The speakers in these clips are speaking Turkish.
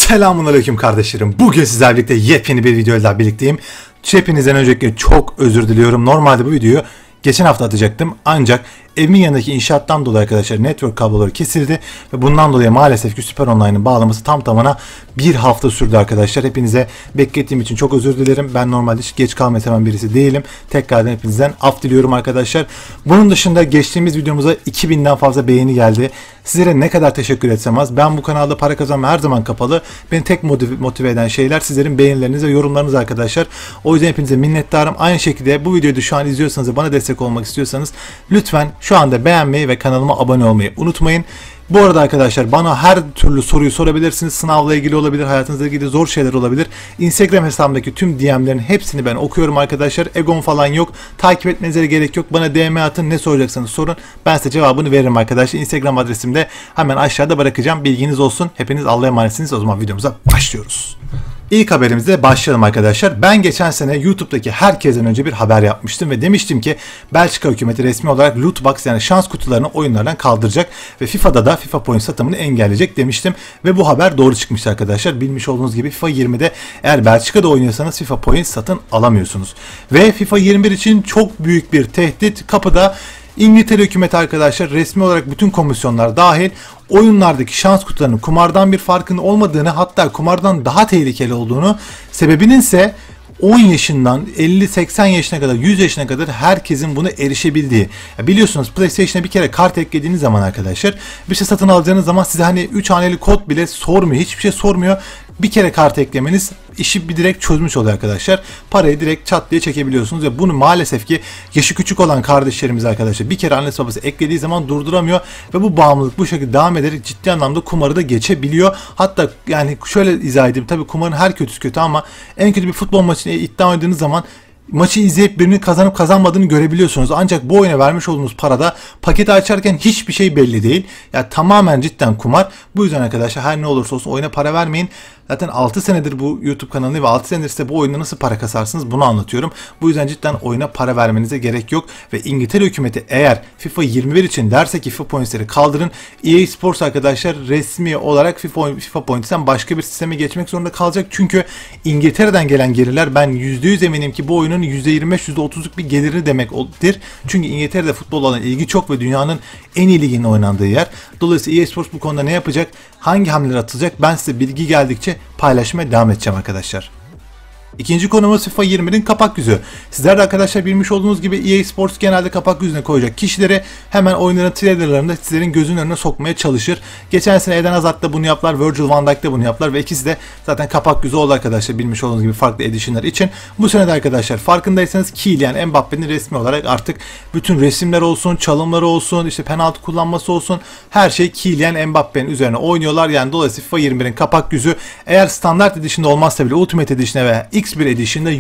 Selamünaleyküm kardeşlerim. Bugün sizlerle birlikte yepyeni bir videoyla birlikteyim. Hepinizden öncelikle çok özür diliyorum. Normalde bu videoyu geçen hafta atacaktım. Ancak evimin yanındaki inşaattan dolayı arkadaşlar network kabloları kesildi. Ve bundan dolayı maalesef ki Süper Online'ın bağlaması tam tamına bir hafta sürdü arkadaşlar. Hepinize beklettiğim için çok özür dilerim. Ben normalde hiç geç kalmayı seven birisi değilim. Tekrardan hepinizden af diliyorum arkadaşlar. Bunun dışında geçtiğimiz videomuza 2000'den fazla beğeni geldi. Sizlere ne kadar teşekkür etsem az. Ben bu kanalda para kazanma her zaman kapalı. Beni tek motive eden şeyler sizlerin beğenileriniz ve yorumlarınız arkadaşlar. O yüzden hepinize minnettarım. Aynı şekilde bu videoyu şu an izliyorsanız ve bana destek olmak istiyorsanız lütfen şu anda beğenmeyi ve kanalıma abone olmayı unutmayın. Bu arada arkadaşlar bana her türlü soruyu sorabilirsiniz. Sınavla ilgili olabilir, hayatınızla ilgili zor şeyler olabilir. Instagram hesabımdaki tüm DM'lerin hepsini ben okuyorum arkadaşlar. Egom falan yok. Takip etmenize gerek yok. Bana DM atın, ne soracaksanız sorun. Ben size cevabını veririm arkadaşlar. Instagram adresim de hemen aşağıda bırakacağım. Bilginiz olsun. Hepiniz Allah'a emanetsiniz. O zaman videomuza başlıyoruz. İlk haberimizle başlayalım arkadaşlar. Ben geçen sene YouTube'daki herkesten önce bir haber yapmıştım ve demiştim ki Belçika hükümeti resmi olarak loot box yani şans kutularını oyunlardan kaldıracak ve FIFA'da da FIFA point satımını engelleyecek demiştim ve bu haber doğru çıkmıştı arkadaşlar. Bilmiş olduğunuz gibi FIFA 20'de eğer Belçika'da oynuyorsanız FIFA point satın alamıyorsunuz. Ve FIFA 21 için çok büyük bir tehdit kapıda. İngiltere hükümeti arkadaşlar resmi olarak bütün komisyonlar dahil oyunlardaki şans kutularının kumardan bir farkının olmadığını, hatta kumardan daha tehlikeli olduğunu, sebebinin ise 10 yaşından 50-80 yaşına kadar 100 yaşına kadar herkesin buna erişebildiği. Ya biliyorsunuz PlayStation'a bir kere kart eklediğiniz zaman arkadaşlar bir şey satın alacağınız zaman size hani 3 haneli kod bile sormuyor. Hiçbir şey sormuyor. Bir kere kart eklemeniz işi bir direkt çözmüş oluyor arkadaşlar. Parayı direkt çat diye çekebiliyorsunuz ve bunu maalesef ki yaşı küçük olan kardeşlerimiz arkadaşlar bir kere annesi babası eklediği zaman durduramıyor ve bu bağımlılık bu şekilde devam ederek ciddi anlamda kumarı da geçebiliyor. Hatta yani şöyle izah edeyim, tabii kumarın her kötüsü kötü ama en kötü bir futbol maçını iddia oynadığınız zaman maçı izleyip birinin kazanıp kazanmadığını görebiliyorsunuz. Ancak bu oyuna vermiş olduğunuz parada paketi açarken hiçbir şey belli değil. Yani tamamen cidden kumar. Bu yüzden arkadaşlar her ne olursa olsun oyuna para vermeyin. Zaten 6 senedir bu YouTube kanalını ve 6 senedir size bu oyunda nasıl para kasarsınız bunu anlatıyorum. Bu yüzden cidden oyuna para vermenize gerek yok. Ve İngiltere hükümeti eğer FIFA 21 için derse ki FIFA Points'leri kaldırın, EA Sports arkadaşlar resmi olarak FIFA Points'ten başka bir sisteme geçmek zorunda kalacak. Çünkü İngiltere'den gelen gelirler ben %100 eminim ki bu oyunun %25-%30'luk bir geliri demektir. Çünkü İngiltere'de futbol olan ilgi çok ve dünyanın en iyi liginin oynandığı yer. Dolayısıyla EA Sports bu konuda ne yapacak? Hangi hamleler atılacak? Ben size bilgi geldikçe paylaşmaya devam edeceğim arkadaşlar. İkinci konumuz FIFA 20'nin kapak yüzü. Sizler de arkadaşlar bilmiş olduğunuz gibi EA Sports genelde kapak yüzüne koyacak kişileri hemen oyunların trailerlarında sizlerin gözünün önüne sokmaya çalışır. Geçen sene Eden Hazard da bunu yaptılar, Virgil van Dijk de bunu yaptılar ve ikisi de zaten kapak yüzü oldu arkadaşlar bilmiş olduğunuz gibi farklı edition'lar için. Bu sene de arkadaşlar farkındaysanız Kylian Mbappe'nin resmi olarak artık bütün resimler olsun, çalımları olsun, işte penaltı kullanması olsun her şey Kylian Mbappe'nin üzerine oynuyorlar. Yani dolayısıyla FIFA 21'in kapak yüzü eğer standart edition'da olmazsa bile Ultimate Edition'da ve X1 Edition'da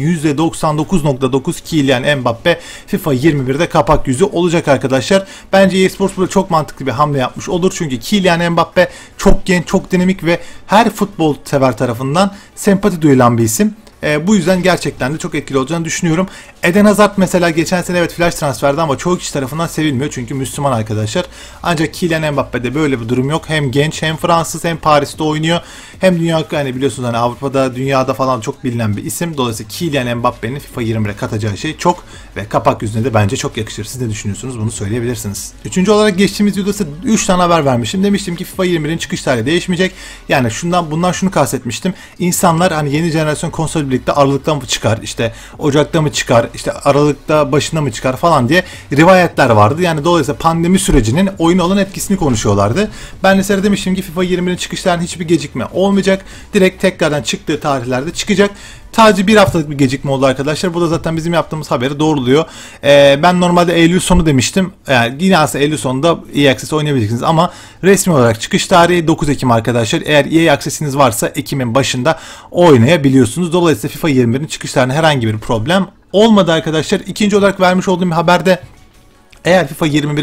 %99.9 Kylian Mbappe FIFA 21'de kapak yüzü olacak arkadaşlar. Bence EA Sports burada çok mantıklı bir hamle yapmış olur. Çünkü Kylian Mbappe çok genç, çok dinamik ve her futbol sever tarafından sempati duyulan bir isim. Bu yüzden gerçekten de çok etkili olacağını düşünüyorum. Eden Hazard mesela geçen sene evet flash transferdi ama çoğu kişi tarafından sevilmiyor çünkü Müslüman arkadaşlar. Ancak Kylian Mbappe'de böyle bir durum yok. Hem genç hem Fransız hem Paris'te oynuyor. Hem dünya hani biliyorsunuz hani Avrupa'da dünyada falan çok bilinen bir isim. Dolayısıyla Kylian Mbappe'nin FIFA 20'ye katacağı şey çok ve kapak yüzüne de bence çok yakışır. Siz ne düşünüyorsunuz bunu söyleyebilirsiniz. Üçüncü olarak geçtiğimiz videoda 3 tane haber vermiştim. Demiştim ki FIFA 21'in çıkış tarihi değişmeyecek. Yani bundan şunu kastetmiştim. İnsanlar hani yeni jenerasyon konsol birlikte Aralık'ta mı çıkar, işte Ocak'ta mı çıkar, işte Aralık'ta başında mı çıkar falan diye rivayetler vardı. Yani dolayısıyla pandemi sürecinin oyuna olan etkisini konuşuyorlardı. Ben de size demiştim ki FIFA 20'nin çıkışlarının hiçbir gecikme olmayacak. Direkt tekrardan çıktığı tarihlerde çıkacak. Sadece bir haftalık bir gecikme oldu arkadaşlar. Bu da zaten bizim yaptığımız haberi doğruluyor. Ben normalde Eylül sonu demiştim. Yani yine aslında Eylül sonunda EA Access oynayabileceksiniz ama resmi olarak çıkış tarihi 9 Ekim arkadaşlar. Eğer EA Access'iniz varsa Ekim'in başında oynayabiliyorsunuz. Dolayısıyla FIFA 21'in çıkış tarihinde herhangi bir problem olmadı arkadaşlar. İkinci olarak vermiş olduğum haberde eğer FIFA 21'i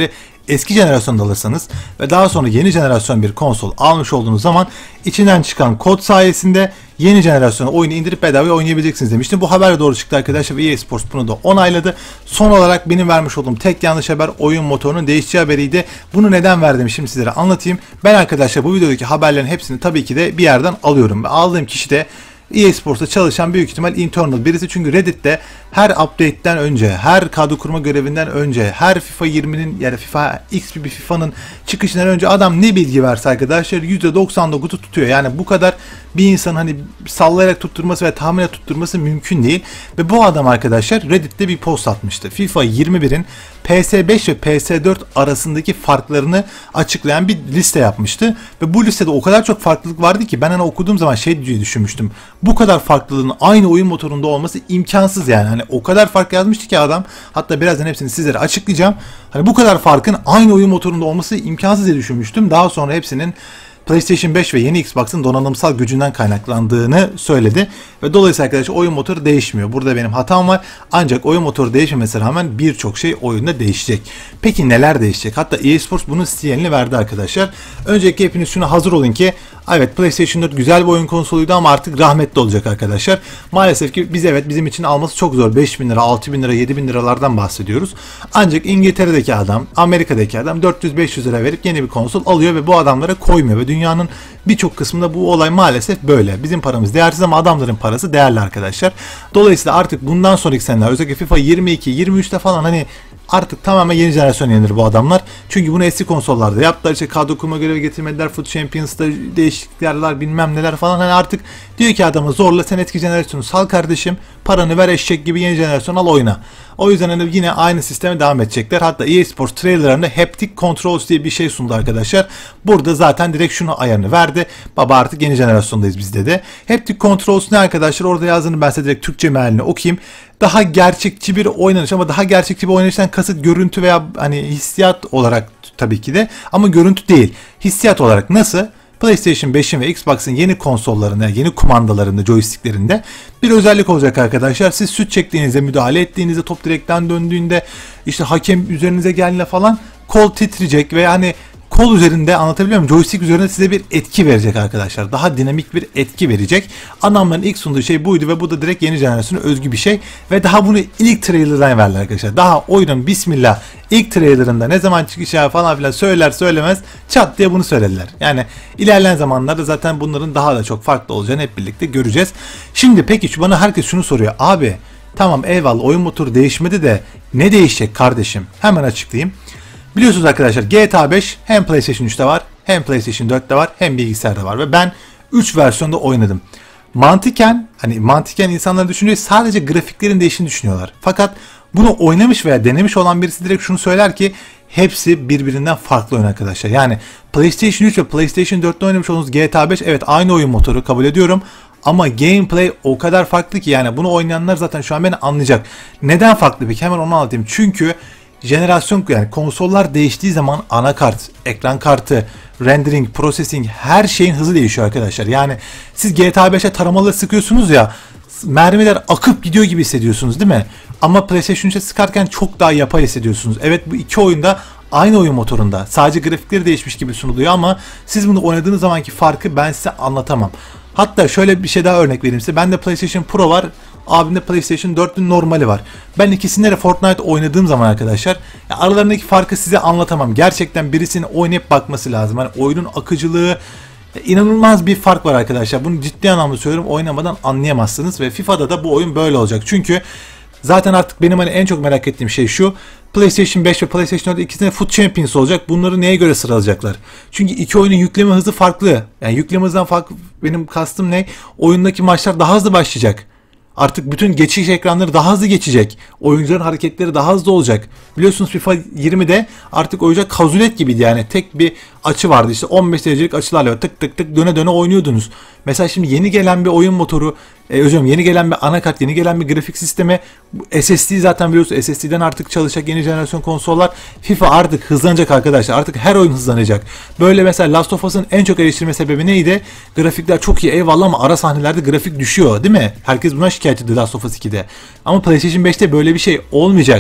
eski jenerasyonda alırsanız ve daha sonra yeni jenerasyon bir konsol almış olduğunuz zaman içinden çıkan kod sayesinde yeni jenerasyona oyunu indirip bedava oynayabileceksiniz demiştim. Bu haber doğru çıktı arkadaşlar ve EA Sports bunu da onayladı. Son olarak benim vermiş olduğum tek yanlış haber oyun motorunun değişeceği haberiydi. Bunu neden verdim şimdi sizlere anlatayım. Ben arkadaşlar bu videodaki haberlerin hepsini tabii ki de bir yerden alıyorum. Ve aldığım kişi de EA Sports'ta çalışan büyük ihtimal internal birisi, çünkü Reddit'te her update'ten önce, her kadro kurma görevinden önce, her FIFA 20'nin yani FIFA X bir FIFA'nın çıkışından önce adam ne bilgi verse arkadaşlar %99'u tutuyor. Yani bu kadar bir insan hani sallayarak tutturması ve tahminen tutturması mümkün değil. Ve bu adam arkadaşlar Reddit'te bir post atmıştı. FIFA 21'in PS5 ve PS4 arasındaki farklarını açıklayan bir liste yapmıştı. Ve bu listede o kadar çok farklılık vardı ki ben hani okuduğum zaman şey diye düşünmüştüm. Bu kadar farklılığın aynı oyun motorunda olması imkansız yani. Hani o kadar fark yazmıştı ki adam. Hatta birazdan hepsini sizlere açıklayacağım. Hani bu kadar farkın aynı oyun motorunda olması imkansız diye düşünmüştüm. Daha sonra hepsinin PlayStation 5 ve yeni Xbox'ın donanımsal gücünden kaynaklandığını söyledi. Ve dolayısıyla arkadaşlar oyun motoru değişmiyor. Burada benim hatam var. Ancak oyun motoru değişmemesine rağmen birçok şey oyunda değişecek. Peki neler değişecek? Hatta EA Sports bunun sinyalini verdi arkadaşlar. Öncelikle hepiniz şuna hazır olun ki evet, PlayStation 4 güzel bir oyun konsoluydu ama artık rahmetli olacak arkadaşlar. Maalesef ki bizim için alması çok zor. 5.000 lira, 6.000 lira, 7.000 liralardan bahsediyoruz. Ancak İngiltere'deki adam, Amerika'daki adam 400-500 lira verip yeni bir konsol alıyor ve bu adamlara koymuyor. Ve dünyanın birçok kısmında bu olay maalesef böyle. Bizim paramız değersiz ama adamların parası değerli arkadaşlar. Dolayısıyla artık bundan sonraki seneler, özellikle FIFA 22, 23'te falan hani artık tamamen yeni jenerasyon yenilir bu adamlar. Çünkü bunu eski konsollarda yaptılar. İşte kadro kurma görevi getirmediler. Foot Champions'ta değişiklikler bilmem neler falan. Hani artık diyor ki adama zorla sen eski jenerasyonu sal kardeşim. Paranı ver eşek gibi yeni jenerasyon al oyna. O yüzden hani yine aynı sisteme devam edecekler. Hatta EA Sports trailerlarında Haptic Controls diye bir şey sundu arkadaşlar. Burada zaten direkt şunu ayarını verdi. Baba artık yeni jenerasyondayız biz dedi. Haptic Controls ne arkadaşlar? Orada yazdığını ben size direkt Türkçe mealini okuyayım. Daha gerçekçi bir oynanış, ama daha gerçekçi bir oynanıştan kasıt görüntü veya hani hissiyat olarak tabii ki de, ama görüntü değil. Hissiyat olarak nasıl? PlayStation 5'in ve Xbox'ın yeni konsollarında, yeni kumandalarında, joysticklerinde bir özellik olacak arkadaşlar. Siz şut çektiğinizde, müdahale ettiğinizde, top direkten döndüğünde, işte hakem üzerinize geldiğinde falan kol titreyecek ve hani kol üzerinde, anlatabiliyor muyum? Joystick üzerinde size bir etki verecek arkadaşlar. Daha dinamik bir etki verecek. Adamların ilk sunduğu şey buydu ve bu da direkt yeni jenerasyona özgü bir şey. Ve daha bunu ilk trailer'dan verdiler arkadaşlar. Daha oyunun bismillah ilk trailer'ında ne zaman çıkacağı falan filan söyler söylemez çat diye bunu söylediler. Yani ilerleyen zamanlarda zaten bunların daha da çok farklı olacağını hep birlikte göreceğiz. Şimdi peki bana herkes şunu soruyor. Abi tamam eyvallah oyun motoru değişmedi de ne değişecek kardeşim? Hemen açıklayayım. Biliyorsunuz arkadaşlar GTA 5 hem PlayStation 3'te var, hem PlayStation 4'te var, hem bilgisayarda var ve ben 3 versiyonda oynadım. Mantıken insanlar düşünüyor, sadece grafiklerin değiştiğini düşünüyorlar. Fakat bunu oynamış veya denemiş olan birisi direkt şunu söyler ki hepsi birbirinden farklı oyun arkadaşlar. Yani PlayStation 3 ve PlayStation 4'te oynamış olduğunuz GTA 5 evet aynı oyun motoru, kabul ediyorum. Ama gameplay o kadar farklı ki yani bunu oynayanlar zaten şu an beni anlayacak. Neden farklı peki? Hemen onu anlatayım. Çünkü jenerasyon, yani konsollar değiştiği zaman anakart, ekran kartı, rendering, processing, her şeyin hızı değişiyor arkadaşlar. Yani siz GTA 5'e taramalı sıkıyorsunuz ya, mermiler akıp gidiyor gibi hissediyorsunuz değil mi? Ama PlayStation 3'e sıkarken çok daha yapay hissediyorsunuz. Evet, bu iki oyunda aynı oyun motorunda. Sadece grafikleri değişmiş gibi sunuluyor ama siz bunu oynadığınız zamanki farkı ben size anlatamam. Hatta şöyle bir şey daha örnek vereyim size. Bende PlayStation Pro var. Abimde PlayStation 4'ün normali var. Ben ikisinde de Fortnite oynadığım zaman arkadaşlar aralarındaki farkı size anlatamam. Gerçekten birisinin oynayıp bakması lazım. Hani oyunun akıcılığı, inanılmaz bir fark var arkadaşlar. Bunu ciddi anlamda söylüyorum. Oynamadan anlayamazsınız ve FIFA'da da bu oyun böyle olacak. Çünkü zaten artık benim hani en çok merak ettiğim şey şu. PlayStation 5 ve PlayStation 4 ikisinde Foot Champions olacak. Bunları neye göre sıralayacaklar? Çünkü iki oyunun yükleme hızı farklı. Yani yükleme hızından farklı, benim kastım ne? Oyundaki maçlar daha hızlı başlayacak. Artık bütün geçiş ekranları daha hızlı geçecek. Oyuncuların hareketleri daha hızlı olacak. Biliyorsunuz FIFA 20'de artık oyuncak kazulet gibiydi yani. Tek bir açı vardı, işte 15 derecelik açılarla tık tık tık döne döne oynuyordunuz. Mesela şimdi yeni gelen bir oyun motoru, yeni gelen bir anakart, yeni gelen bir grafik sistemi, SSD zaten biliyorsunuz, SSD'den artık çalışacak yeni jenerasyon konsollar. FIFA artık hızlanacak arkadaşlar. Artık her oyun hızlanacak. Böyle mesela Last of Us'ın en çok eleştirme sebebi neydi? Grafikler çok iyi eyvallah ama ara sahnelerde grafik düşüyor değil mi? Herkes buna şikayet ediyor Last of Us 2'de. Ama PlayStation 5'te böyle bir şey olmayacak.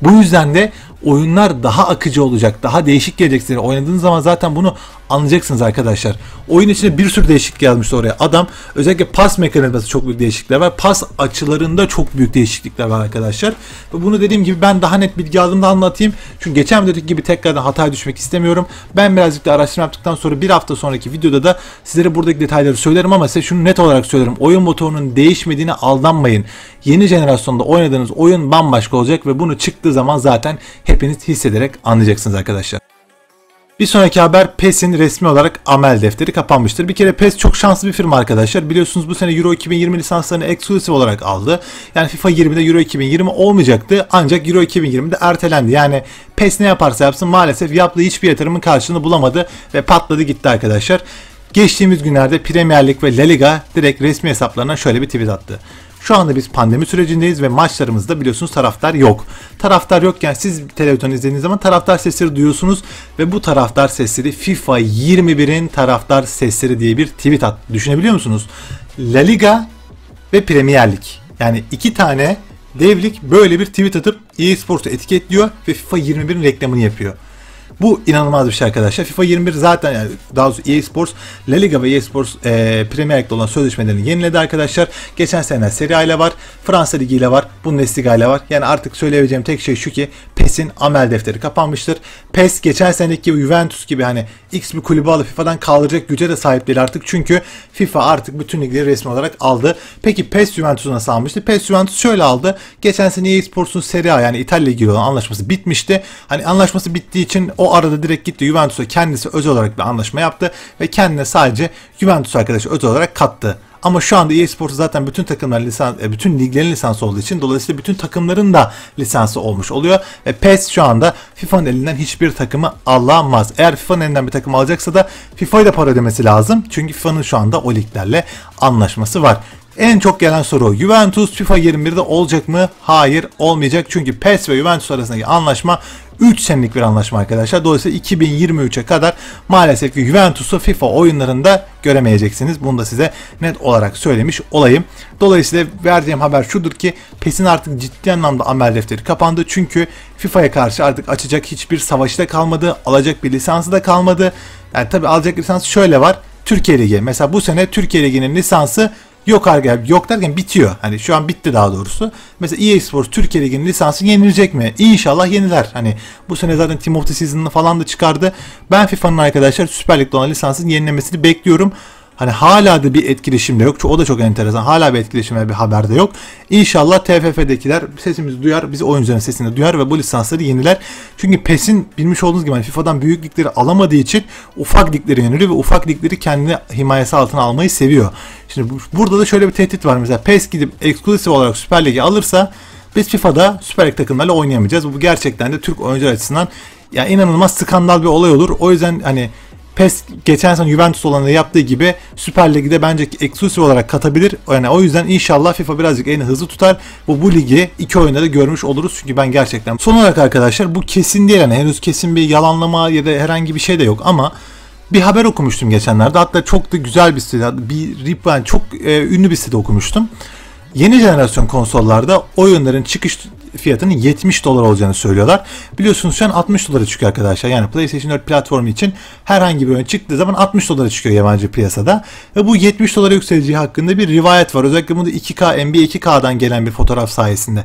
Bu yüzden de oyunlar daha akıcı olacak, daha değişik gelecek size. Oynadığınız zaman zaten bunu anlayacaksınız arkadaşlar. Oyun içinde bir sürü değişiklik yazmıştı oraya. Adam özellikle pas mekanizması çok büyük değişiklikler var. Pas açılarında çok büyük değişiklikler var arkadaşlar. Ve bunu dediğim gibi ben daha net bilgi aldığımda anlatayım. Çünkü geçen videodaki gibi tekrardan hataya düşmek istemiyorum. Ben birazcık da araştırma yaptıktan sonra bir hafta sonraki videoda da sizlere buradaki detayları söylerim ama size şunu net olarak söylerim. Oyun motorunun değişmediğine aldanmayın. Yeni jenerasyonda oynadığınız oyun bambaşka olacak ve bunu çıktığı zaman zaten hepiniz hissederek anlayacaksınız arkadaşlar. Bir sonraki haber, PES'in resmi olarak amel defteri kapanmıştır. Bir kere PES çok şanslı bir firma arkadaşlar. Biliyorsunuz bu sene Euro 2020 lisanslarını eksklusif olarak aldı. Yani FIFA 20'de Euro 2020 olmayacaktı ancak Euro 2020'de ertelendi. Yani PES ne yaparsa yapsın maalesef yaptığı hiçbir yatırımın karşılığını bulamadı ve patladı gitti arkadaşlar. Geçtiğimiz günlerde Premier Lig ve La Liga direkt resmi hesaplarına şöyle bir tweet attı. Şu anda biz pandemi sürecindeyiz ve maçlarımızda biliyorsunuz taraftar yok. Taraftar yokken siz televizyon izlediğiniz zaman taraftar sesleri duyuyorsunuz ve bu taraftar sesleri FIFA 21'in taraftar sesleri diye bir tweet attı. Düşünebiliyor musunuz? La Liga ve Premier Lig. Yani iki tane devlik böyle bir tweet atıp EA Sports'u etiketliyor ve FIFA 21'in reklamını yapıyor. Bu inanılmaz bir şey arkadaşlar. FIFA 21 zaten yani daha doğrusu EA Sports, La Liga ve EA Sports Premier Lig'de olan sözleşmelerini yeniledi arkadaşlar. Geçen sene Serie A ile var, Fransa Ligi ile var, Bundesliga ile var. Yani artık söyleyebileceğim tek şey şu ki PES'in amel defteri kapanmıştır. PES geçen seneki gibi Juventus gibi hani X bir kulübü alıp FIFA'dan kaldıracak güce de sahip değil artık. Çünkü FIFA artık bütün ligleri resmi olarak aldı. Peki PES Juventus'u nasıl almıştı? PES Juventus şöyle aldı. Geçen sene EA Sports'un Serie A yani İtalya Ligi olan anlaşması bitmişti. Hani anlaşması bittiği için o arada direkt gitti Juventus'a kendisi özel olarak bir anlaşma yaptı ve kendine sadece Juventus arkadaşı özel olarak kattı. Ama şu anda EA Sports zaten bütün takımların bütün liglerin lisansı olduğu için dolayısıyla bütün takımların da lisansı olmuş oluyor. Ve PES şu anda FIFA'nın elinden hiçbir takımı alamaz. Eğer FIFA'nın elinden bir takım alacaksa da FIFA'ya da para ödemesi lazım. Çünkü FIFA'nın şu anda o liglerle anlaşması var. En çok gelen soru Juventus FIFA 21'de olacak mı? Hayır olmayacak. Çünkü PES ve Juventus arasındaki anlaşma 3 senelik bir anlaşma arkadaşlar. Dolayısıyla 2023'e kadar maalesef ki Juventus'u FIFA oyunlarında göremeyeceksiniz. Bunu da size net olarak söylemiş olayım. Dolayısıyla vereceğim haber şudur ki PES'in artık ciddi anlamda amel defteri kapandı. Çünkü FIFA'ya karşı artık açacak hiçbir savaşı da kalmadı. Alacak bir lisansı da kalmadı. Yani tabi alacak lisans şöyle var. Türkiye Ligi. Mesela bu sene Türkiye Ligi'nin lisansı yok derken bitiyor. Hani şu an bitti daha doğrusu. Mesela EA Sports Türkiye Ligi'nin lisansı yenilecek mi? İnşallah yeniler. Hani bu sene zaten Team of the Season'ını falan da çıkardı. Ben FIFA'nın arkadaşlar Süper Lig'de olan lisansın yenilemesini bekliyorum. Hani hala da bir etkileşim de yok. O da çok enteresan. Hala bir etkileşim ve bir haber de yok. İnşallah TFF'dekiler sesimizi duyar, bizi oyuncuların sesini duyar ve bu lisansları yeniler. Çünkü PES'in bilmiş olduğunuz gibi hani FIFA'dan büyük ligleri alamadığı için ufak ligleri yeniliyor ve ufak ligleri kendine himayesi altına almayı seviyor. Şimdi burada da şöyle bir tehdit var. Mesela PES gidip eksklusif olarak Süper Lig'i alırsa biz FIFA'da Süper Lig takımlarıyla oynayamayacağız. Bu gerçekten de Türk oyuncular açısından yani inanılmaz skandal bir olay olur. O yüzden hani PES geçen sene Juventus olanı yaptığı gibi Süper Lig'de bence eksklusif olarak katabilir. Yani o yüzden inşallah FIFA birazcık elini hızlı tutar. Bu ligi iki oyunda da görmüş oluruz. Çünkü ben gerçekten son olarak arkadaşlar bu kesin değil. Yani henüz kesin bir yalanlama ya da herhangi bir şey de yok ama bir haber okumuştum geçenlerde. Hatta çok da güzel bir site, yani çok ünlü bir site okumuştum. Yeni jenerasyon konsollarda oyunların çıkış fiyatının 70 dolar olacağını söylüyorlar. Biliyorsunuz şu an 60 dolara çıkıyor arkadaşlar. Yani PlayStation 4 platformu için herhangi bir oyun çıktığı zaman 60 dolara çıkıyor yabancı piyasada. Ve bu 70 dolara yükseleceği hakkında bir rivayet var. Özellikle bunu 2K, NBA 2K'dan gelen bir fotoğraf sayesinde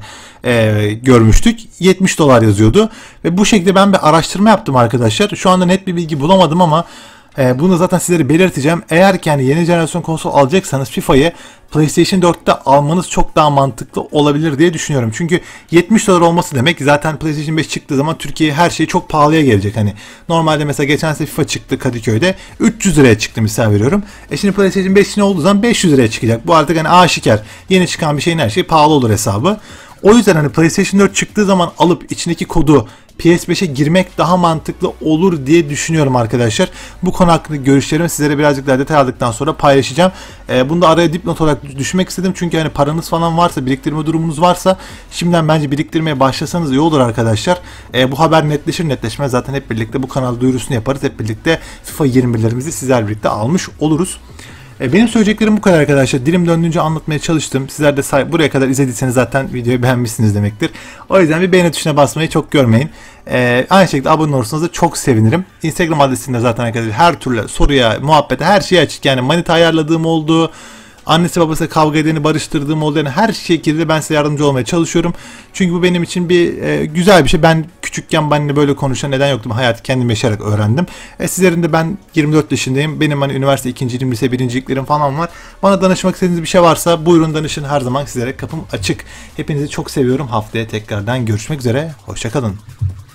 görmüştük. 70 dolar yazıyordu. Ve bu şekilde ben bir araştırma yaptım arkadaşlar. Şu anda net bir bilgi bulamadım ama bunu zaten sizlere belirteceğim. Eğer ki yani yeni jenerasyon konsol alacaksanız FIFA'yı PlayStation 4'te almanız çok daha mantıklı olabilir diye düşünüyorum. Çünkü 70 dolar olması demek zaten PlayStation 5 çıktığı zaman Türkiye'ye her şey çok pahalıya gelecek. Hani normalde mesela geçen sene FIFA çıktı Kadıköy'de 300 liraya çıktı misal veriyorum. Şimdi PlayStation 5 ne olduğu zaman 500 liraya çıkacak. Bu artık hani aşikar. Yeni çıkan bir şeyin her şeyi pahalı olur hesabı. O yüzden hani PlayStation 4 çıktığı zaman alıp içindeki kodu PS5'e girmek daha mantıklı olur diye düşünüyorum arkadaşlar. Bu konu hakkında görüşlerimi sizlere birazcık daha detay aldıktan sonra paylaşacağım. Bunu da araya dipnot olarak düşmek istedim. Çünkü hani paranız falan varsa, biriktirme durumunuz varsa şimdiden bence biriktirmeye başlasanız iyi olur arkadaşlar. Bu haber netleşir netleşmez zaten hep birlikte bu kanal duyurusunu yaparız. Hep birlikte FIFA 21'lerimizi sizler birlikte almış oluruz. Benim söyleyeceklerim bu kadar arkadaşlar. Dilim döndüğünce anlatmaya çalıştım. Sizler de buraya kadar izlediyseniz zaten videoyu beğenmişsiniz demektir. O yüzden bir beğeni tuşuna basmayı çok görmeyin. Aynı şekilde abone olursanız da çok sevinirim. Instagram adresinde zaten arkadaşlar her türlü soruya, muhabbete, her şeye açık. Yani manita ayarladığım oldu. Annesi babası kavga edeni barıştırdığım oldu. Yani her şekilde ben size yardımcı olmaya çalışıyorum. Çünkü bu benim için bir güzel bir şey. Ben küçükken benimle böyle konuşan neden yoktum. Hayatı kendim yaşayarak öğrendim. Sizlerin de ben 24 yaşındayım. Benim hani üniversite ikincilik, lise birinciliklerim falan var. Bana danışmak istediğiniz bir şey varsa buyurun danışın. Her zaman sizlere kapım açık. Hepinizi çok seviyorum. Haftaya tekrardan görüşmek üzere. Hoşça kalın.